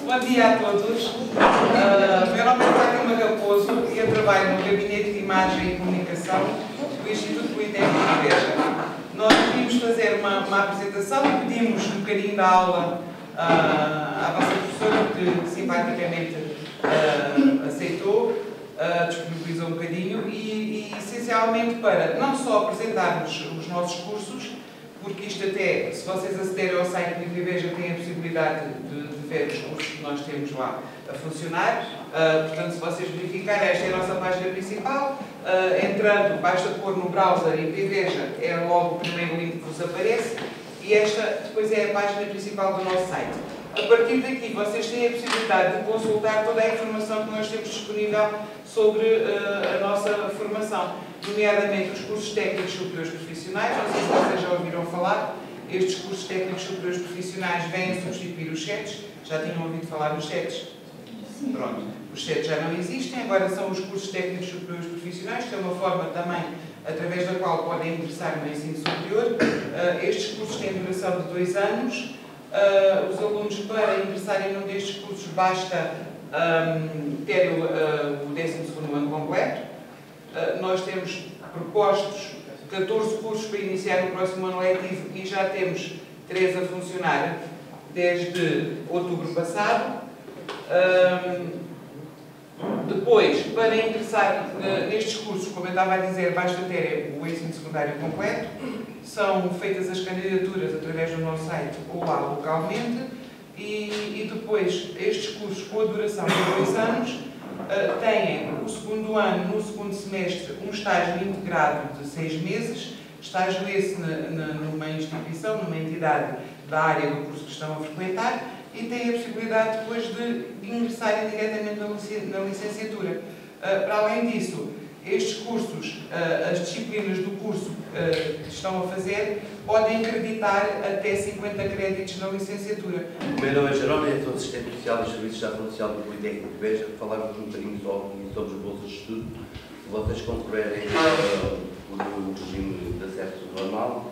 Bom dia a todos. Meu nome é Fátima Raposo e eu trabalho no Gabinete de Imagem e Comunicação do Instituto Politécnico de Beja. Nós queríamos fazer uma apresentação e pedimos um bocadinho da aula à vossa professora, que simpaticamente aceitou, disponibilizou um bocadinho e essencialmente para não só apresentarmos os nossos cursos, porque isto até, se vocês acederem ao site do IPB, já têm a possibilidade de ver os cursos que nós temos lá a funcionar. Portanto, se vocês verificarem, esta é a nossa página principal. Entrando, basta pôr no browser IPVeja, é logo o primeiro link que vos aparece. E esta depois é a página principal do nosso site. A partir daqui, vocês têm a possibilidade de consultar toda a informação que nós temos disponível sobre a nossa formação, nomeadamente os cursos técnicos superiores profissionais. Não sei se vocês já ouviram falar. Estes cursos técnicos superiores profissionais vêm substituir os CETs. Já tinham ouvido falar nos CETs? Pronto. Os CETs já não existem, agora são os cursos técnicos superiores profissionais, que é uma forma também através da qual podem ingressar no ensino superior. Estes cursos têm duração de 2 anos. Os alunos, para ingressarem num destes cursos, basta ter o 12º ano completo. Nós temos propostos 14 cursos para iniciar no próximo ano letivo e já temos 3 a funcionar desde outubro passado. Depois, para ingressar nestes cursos, como eu estava a dizer, basta ter o ensino secundário completo. São feitas as candidaturas através do nosso site ou lá localmente. E depois, estes cursos com a duração de 2 anos têm o segundo ano, no segundo semestre, um estágio integrado de 6 meses. Estágio esse numa instituição, numa entidade da área do curso que estão a frequentar, e têm a possibilidade depois de ingressarem diretamente na licenciatura. Para além disso, estes cursos, as disciplinas do curso que estão a fazer, podem acreditar até 50 créditos na licenciatura. O meu nome é Jerónimo, sou assistente oficial dos Serviços de Ação Social do Politécnico de Beja. Falarmos um bocadinho sobre as bolsas de estudo. Se vocês concorrerem no regime de acesso normal,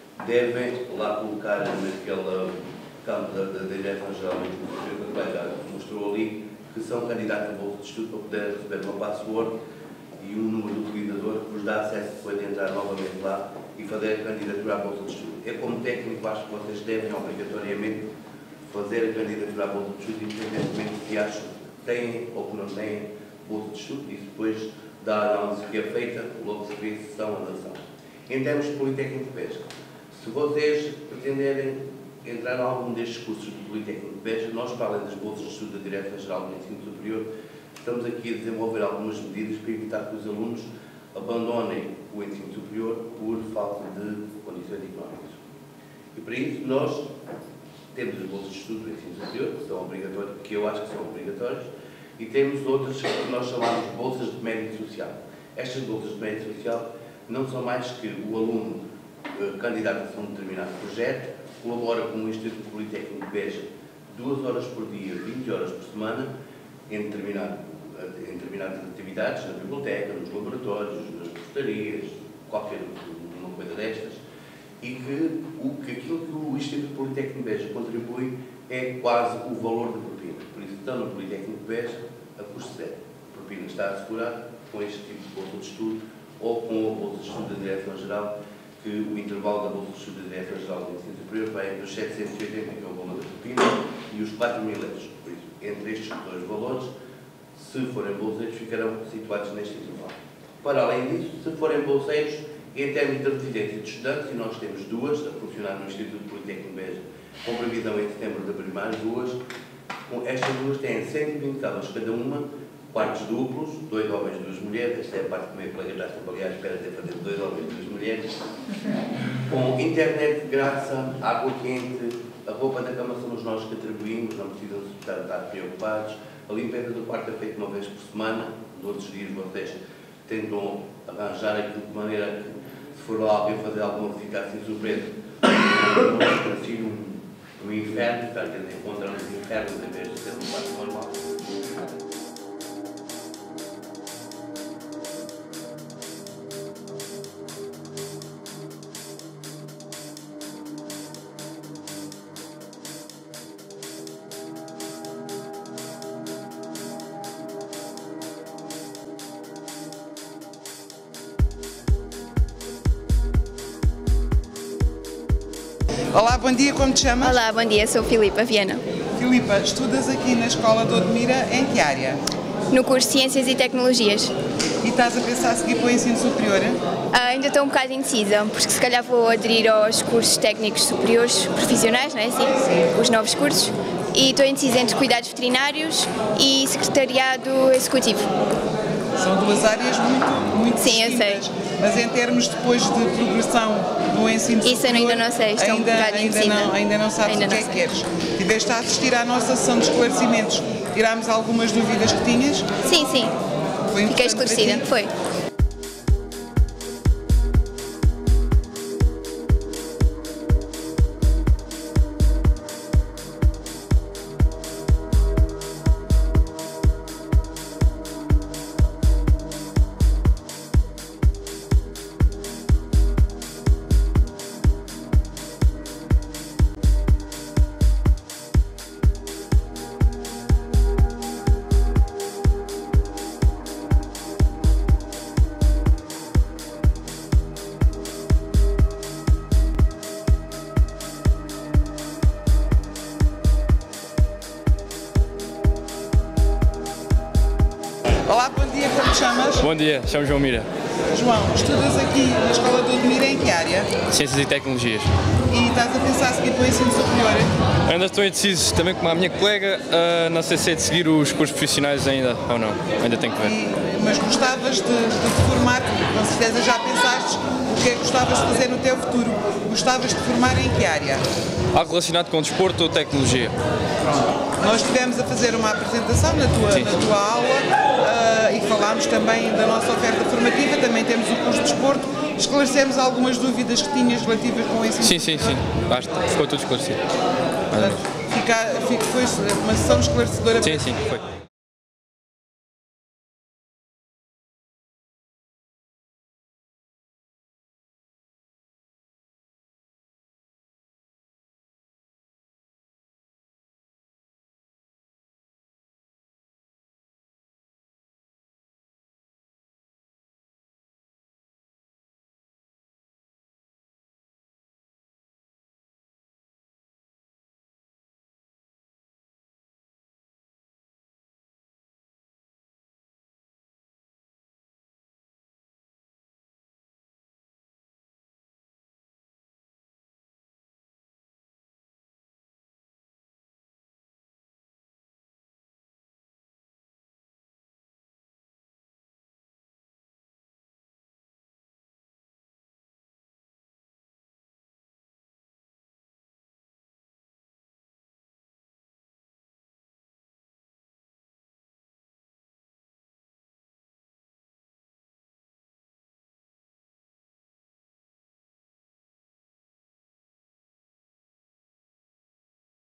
devem lá colocar naquele campo da Direção-Geral que o colega mostrou ali, que são candidatos a bolsa de estudo para poder receber uma password e um número de utilizador que vos dá acesso depois de entrar novamente lá e fazer a candidatura à bolsa de estudo. Eu, como técnico, acho que vocês devem obrigatoriamente fazer a candidatura à bolsa de estudo, independentemente se acham que têm ou que não têm bolsa de estudo, e depois da análise que é feita, logo se vê se são ou não são. Em termos de Politécnico de Beja, se vocês pretenderem entrar em algum destes cursos do Politécnico de Beja, nós, para além das bolsas de estudo da Direção-Geral do Ensino Superior, estamos aqui a desenvolver algumas medidas para evitar que os alunos abandonem o ensino superior por falta de condições económicas. E para isso nós temos as bolsas de estudo do ensino superior, que são obrigatórias, que eu acho que são obrigatórias, e temos outras que nós chamamos de bolsas de mérito social. Estas bolsas de mérito social não são mais que o aluno candidato a um determinado projeto, colabora com o Instituto Politécnico de Beja 2 horas por dia, 20 horas por semana, em determinadas atividades, na biblioteca, nos laboratórios, nas portarias, qualquer uma coisa destas, e que aquilo que o Instituto Politécnico de Beja contribui é quase o valor da propina. Por isso, estão no Politécnico de Beja a custo zero. A propina está assegurada com este tipo de bolsa de estudo ou com a bolsa de estudo da Direção-Geral, que o intervalo da bolsa de estudo da Direção-Geral do Ensino Superior vai entre os 780, que é o valor da propina, e os 4.000 euros. Por isso, entre estes 2 valores, se forem bolseiros, ficarão situados neste intervalo. Para além disso, se forem bolseiros, em termos de residência de estudantes, e nós temos 2 a funcionar no Instituto Politécnico de Beja, com previsão em setembro de abrir mais 2, estas 2 têm 120 aulas cada uma, quartos duplos, 2 homens e 2 mulheres. Esta é a parte que o meu colega está sempre ali à espera de fazer 2 homens e 2 mulheres, com internet de graça, água quente, a roupa da cama somos nós que atribuímos, não precisam estar preocupados. A limpeza do quarto é feita uma vez por semana. Nos outros dias vocês tentam arranjar aquilo de maneira que, se for lá alguém fazer alguma ficar assim surpresa, não é assim um inferno, portanto, eles encontram os infernos em vez de ser um quarto normal. Olá, bom dia, como te chamas? Olá, bom dia, sou Filipa Viana. Filipa, estudas aqui na Escola de Odmira, em que área? No curso de Ciências e Tecnologias. E estás a pensar a seguir para o ensino superior? Ainda estou um bocado indecisa, porque se calhar vou aderir aos cursos técnicos superiores profissionais, não é assim? Sim. Os novos cursos. E estou indecisa entre cuidados veterinários e secretariado executivo. São duas áreas muito Sim, eu distintas. sei. Mas em termos depois de progressão no ensino superior... Isso eu ainda não sei, estou um bocado indecisa. Ainda não sabes Ainda o que não é que sei. queres. Tiveste a assistir à nossa sessão de esclarecimentos. Tirámos algumas dúvidas que tinhas. Sim, sim. Foi Fiquei importante para esclarecida. ti? Foi. Olá, bom dia, como te chamas? Bom dia, chamo João Mira, João, estudas aqui na Escola de Odmira, em que área? Ciências e Tecnologias. E estás a pensar a seguir para o ensino superior? Ainda estou indeciso, também como a minha colega, não sei se é de seguir os cursos profissionais ainda ou não, ainda tenho que ver. Mas gostavas de te formar, com certeza já pensaste o que é que gostavas de fazer no teu futuro. Gostavas de te formar em que área? Algo relacionado com desporto ou tecnologia. Nós estivemos a fazer uma apresentação na tua aula e falámos também da nossa oferta formativa, também temos o curso de desporto, esclarecemos algumas dúvidas que tinhas relativas com o ensino. Sim. Acho que ficou tudo esclarecido. Portanto, foi uma sessão esclarecedora. Sim, foi.